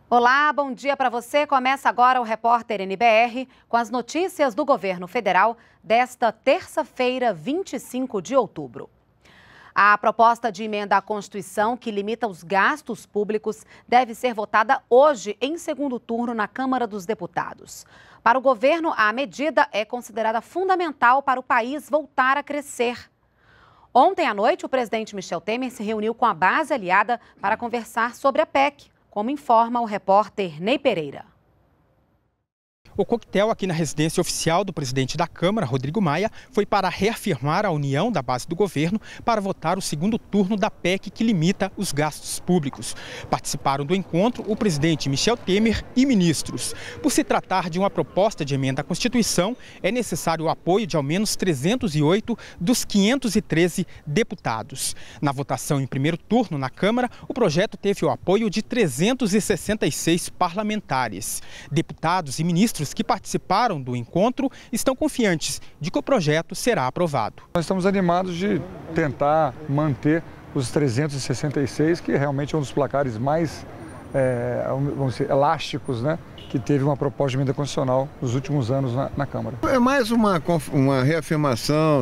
Olá, bom dia para você. Começa agora o Repórter NBR com as notícias do governo federal desta terça-feira, 25 de outubro. A proposta de emenda à Constituição que limita os gastos públicos deve ser votada hoje em segundo turno na Câmara dos Deputados. Para o governo, a medida é considerada fundamental para o país voltar a crescer. Ontem à noite, o presidente Michel Temer se reuniu com a base aliada para conversar sobre a PEC, como informa o repórter Ney Pereira. O coquetel aqui na residência oficial do presidente da Câmara, Rodrigo Maia, foi para reafirmar a união da base do governo para votar o segundo turno da PEC que limita os gastos públicos. Participaram do encontro o presidente Michel Temer e ministros. Por se tratar de uma proposta de emenda à Constituição, é necessário o apoio de ao menos 308 dos 513 deputados. Na votação em primeiro turno na Câmara, o projeto teve o apoio de 366 parlamentares. Deputados e ministros que participaram do encontro estão confiantes de que o projeto será aprovado. Nós estamos animados de tentar manter os 366, que realmente é um dos placares mais vamos dizer, elásticos, né, que teve uma proposta de emenda constitucional nos últimos anos na Câmara. É mais uma reafirmação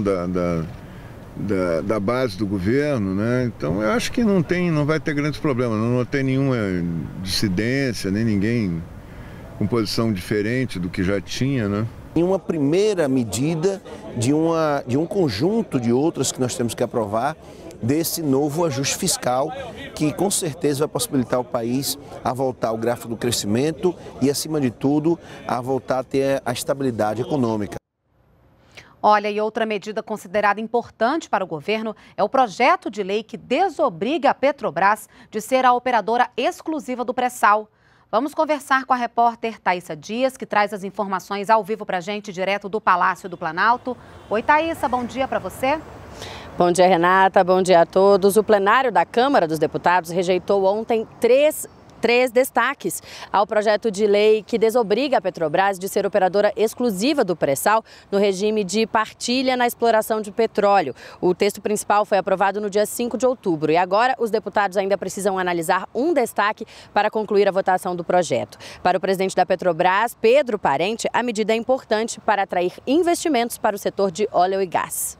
da base do governo, né? Então eu acho que não vai ter grandes problemas, não tem nenhuma dissidência, nem ninguém com posição diferente do que já tinha, né? Em uma primeira medida de um conjunto de outras que nós temos que aprovar desse novo ajuste fiscal que com certeza vai possibilitar o país a voltar ao gráfico do crescimento e, acima de tudo, a voltar a ter a estabilidade econômica. Olha, e outra medida considerada importante para o governo é o projeto de lei que desobriga a Petrobras de ser a operadora exclusiva do pré-sal. Vamos conversar com a repórter Thaísa Dias, que traz as informações ao vivo para a gente, direto do Palácio do Planalto. Oi, Thaísa, bom dia para você. Bom dia, Renata. Bom dia a todos. O plenário da Câmara dos Deputados rejeitou ontem três destaques ao projeto de lei que desobriga a Petrobras de ser operadora exclusiva do pré-sal no regime de partilha na exploração de petróleo. O texto principal foi aprovado no dia 5 de outubro e agora os deputados ainda precisam analisar um destaque para concluir a votação do projeto. Para o presidente da Petrobras, Pedro Parente, a medida é importante para atrair investimentos para o setor de óleo e gás.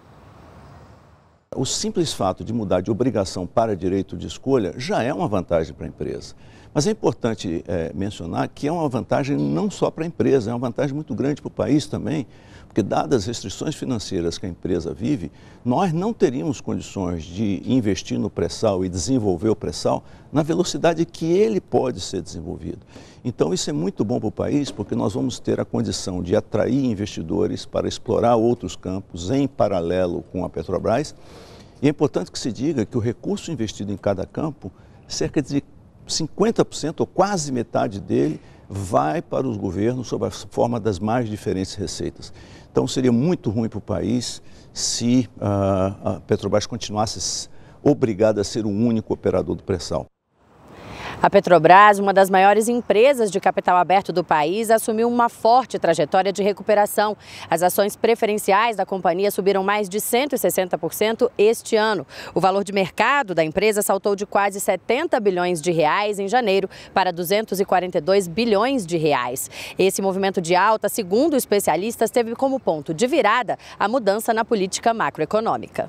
O simples fato de mudar de obrigação para direito de escolha já é uma vantagem para a empresa. Mas é importante mencionar que é uma vantagem não só para a empresa, é uma vantagem muito grande para o país também, porque dadas as restrições financeiras que a empresa vive, nós não teríamos condições de investir no pré-sal e desenvolver o pré-sal na velocidade que ele pode ser desenvolvido. Então isso é muito bom para o país, porque nós vamos ter a condição de atrair investidores para explorar outros campos em paralelo com a Petrobras. E é importante que se diga que o recurso investido em cada campo, cerca de 50% ou quase metade dele vai para os governos sob a forma das mais diferentes receitas. Então seria muito ruim para o país se a Petrobras continuasse obrigada a ser o único operador do pré-sal. A Petrobras, uma das maiores empresas de capital aberto do país, assumiu uma forte trajetória de recuperação. As ações preferenciais da companhia subiram mais de 160% este ano. O valor de mercado da empresa saltou de quase 70 bilhões de reais em janeiro para 242 bilhões de reais. Esse movimento de alta, segundo especialistas, teve como ponto de virada a mudança na política macroeconômica.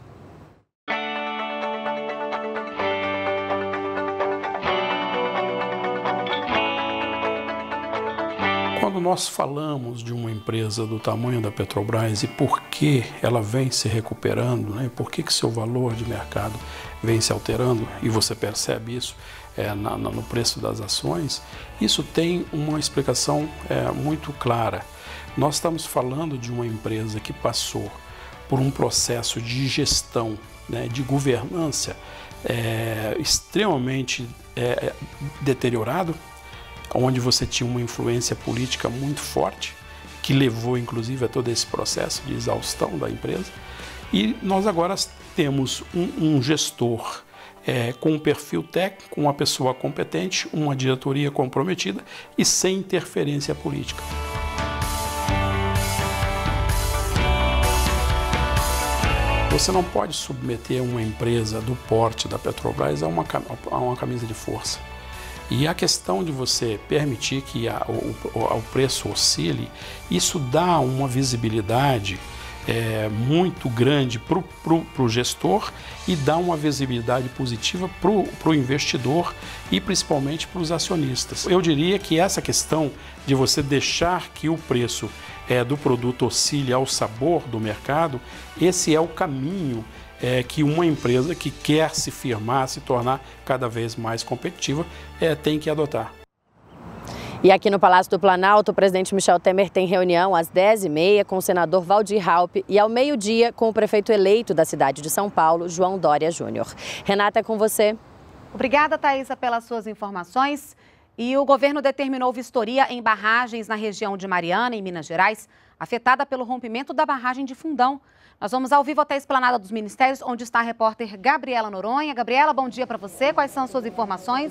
Quando nós falamos de uma empresa do tamanho da Petrobras e por que ela vem se recuperando, né, e por que seu valor de mercado vem se alterando, e você percebe isso no preço das ações, isso tem uma explicação muito clara. Nós estamos falando de uma empresa que passou por um processo de gestão, né, de governança extremamente deteriorado, onde você tinha uma influência política muito forte, que levou inclusive a todo esse processo de exaustão da empresa. E nós agora temos um gestor com um perfil técnico, uma pessoa competente, uma diretoria comprometida e sem interferência política. Você não pode submeter uma empresa do porte da Petrobras a uma camisa de força. E a questão de você permitir que o preço oscile, isso dá uma visibilidade muito grande para o gestor e dá uma visibilidade positiva para o investidor e principalmente para os acionistas. Eu diria que essa questão de você deixar que o preço do produto oscile ao sabor do mercado, esse é o caminho que uma empresa que quer se firmar, se tornar cada vez mais competitiva, tem que adotar. E aqui no Palácio do Planalto, o presidente Michel Temer tem reunião às 10h30 com o senador Waldir Raupp e ao meio-dia com o prefeito eleito da cidade de São Paulo, João Dória Júnior. Renata, é com você. Obrigada, Thaisa, pelas suas informações. E o governo determinou vistoria em barragens na região de Mariana, em Minas Gerais, afetada pelo rompimento da barragem de Fundão. Nós vamos ao vivo até a Esplanada dos Ministérios, onde está a repórter Gabriela Noronha. Gabriela, bom dia para você. Quais são as suas informações?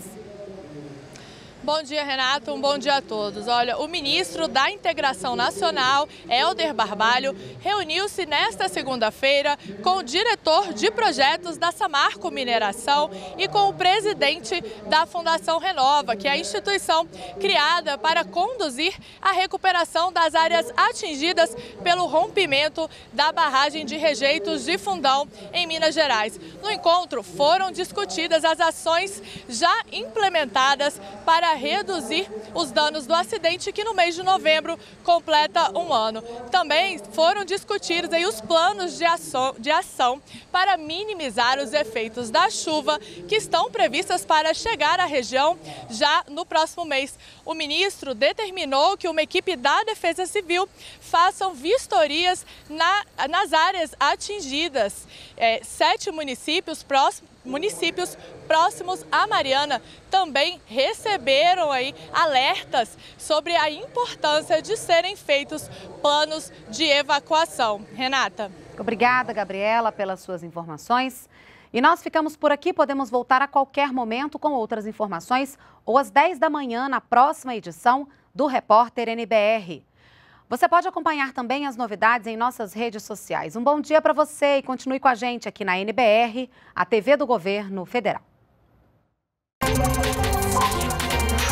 Bom dia, Renato. Um bom dia a todos. Olha, o ministro da Integração Nacional, Helder Barbalho, reuniu-se nesta segunda-feira com o diretor de projetos da Samarco Mineração e com o presidente da Fundação Renova, que é a instituição criada para conduzir a recuperação das áreas atingidas pelo rompimento da barragem de rejeitos de Fundão, em Minas Gerais. No encontro, foram discutidas as ações já implementadas para reduzir os danos do acidente, que no mês de novembro completa um ano. Também foram discutidos aí os planos de ação para minimizar os efeitos da chuva que estão previstas para chegar à região já no próximo mês. O ministro determinou que uma equipe da Defesa Civil façam vistorias nas áreas atingidas. 7 municípios próximos à Mariana também receberam aí alertas sobre a importância de serem feitos planos de evacuação. Renata. Obrigada, Gabriela, pelas suas informações. E nós ficamos por aqui, podemos voltar a qualquer momento com outras informações ou às 10 da manhã na próxima edição do Repórter NBR. Você pode acompanhar também as novidades em nossas redes sociais. Um bom dia para você e continue com a gente aqui na NBR, a TV do Governo Federal.